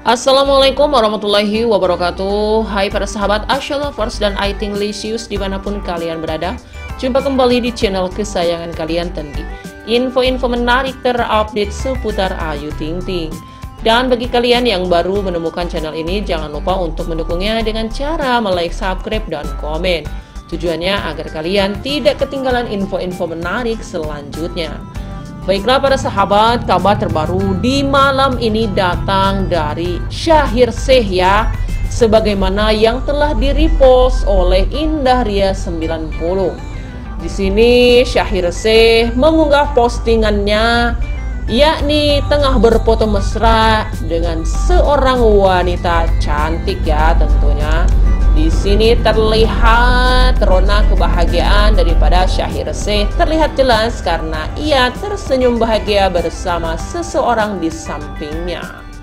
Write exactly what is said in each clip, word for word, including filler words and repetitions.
Assalamualaikum warahmatullahi wabarakatuh. Hai para sahabat Asya Lovers dan I Think Licious dimanapun kalian berada. Jumpa kembali di channel kesayangan kalian Tendy. Info-info menarik terupdate seputar Ayu Ting Ting. Dan bagi kalian yang baru menemukan channel ini, jangan lupa untuk mendukungnya dengan cara like, subscribe, dan komen. Tujuannya agar kalian tidak ketinggalan info-info menarik selanjutnya. Baiklah para sahabat, kabar terbaru di malam ini datang dari Syahir Sheikh ya, sebagaimana yang telah di-repost oleh Indah Ria sembilan puluh. Di sini Syahir Sheikh mengunggah postingannya, yakni tengah berfoto mesra dengan seorang wanita cantik ya tentunya. Di sini terlihat rona kebahagiaan daripada Syahir Sheikh terlihat jelas karena ia tersenyum bahagia bersama seseorang di sampingnya.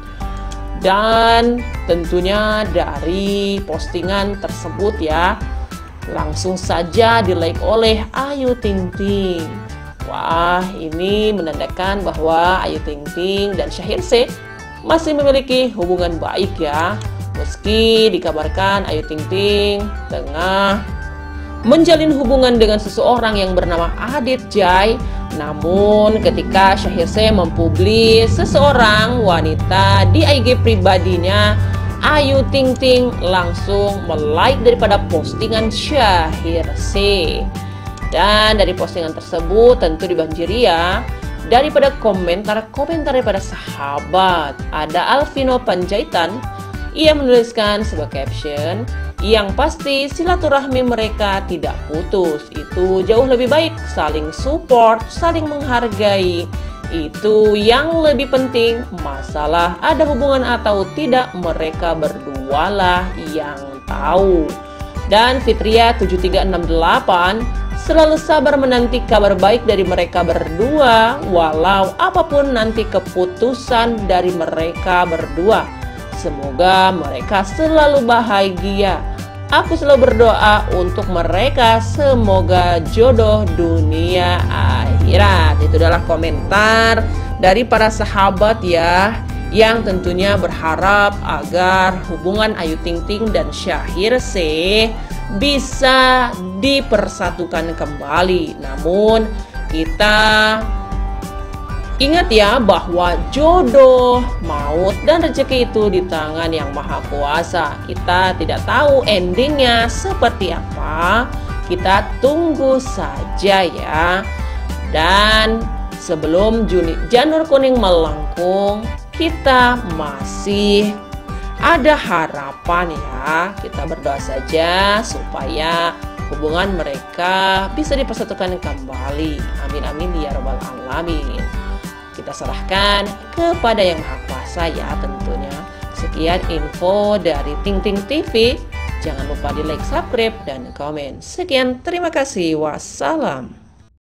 Dan tentunya dari postingan tersebut ya, langsung saja di-like oleh Ayu Ting Ting. Wah, ini menandakan bahwa Ayu Ting Ting dan Syahir Sheikh masih memiliki hubungan baik ya. Meski dikabarkan Ayu Ting Ting tengah menjalin hubungan dengan seseorang yang bernama Adit Jai, namun ketika Syahir Sheikh mempublis seseorang wanita di I G pribadinya, Ayu Ting Ting langsung like daripada postingan Syahir Sheikh. Dan dari postingan tersebut tentu dibanjiri ya daripada komentar-komentar daripada sahabat. Ada Alvino Panjaitan. Ia menuliskan sebuah caption, yang pasti silaturahmi mereka tidak putus. Itu jauh lebih baik, saling support, saling menghargai. Itu yang lebih penting. Masalah ada hubungan atau tidak, mereka berdualah yang tahu. Dan Fitria tujuh tiga enam delapan selalu sabar menanti kabar baik dari mereka berdua, walau apapun nanti keputusan dari mereka berdua. Semoga mereka selalu bahagia. Aku selalu berdoa untuk mereka, semoga jodoh dunia akhirat. Itu adalah komentar dari para sahabat ya, yang tentunya berharap agar hubungan Ayu Ting Ting dan Syahir Sheikh bisa dipersatukan kembali. Namun kita ingat ya bahwa jodoh, maut, dan rezeki itu di tangan yang maha kuasa. Kita tidak tahu endingnya seperti apa. Kita tunggu saja ya. Dan sebelum Juni, janur kuning melengkung, kita masih ada harapan ya. Kita berdoa saja supaya hubungan mereka bisa dipersatukan kembali. Amin amin ya rabbal alamin. Kita serahkan kepada yang maha kuasa ya tentunya. Sekian info dari Ting Ting T V. Jangan lupa di like, subscribe, dan komen. Sekian, terima kasih. Wassalam.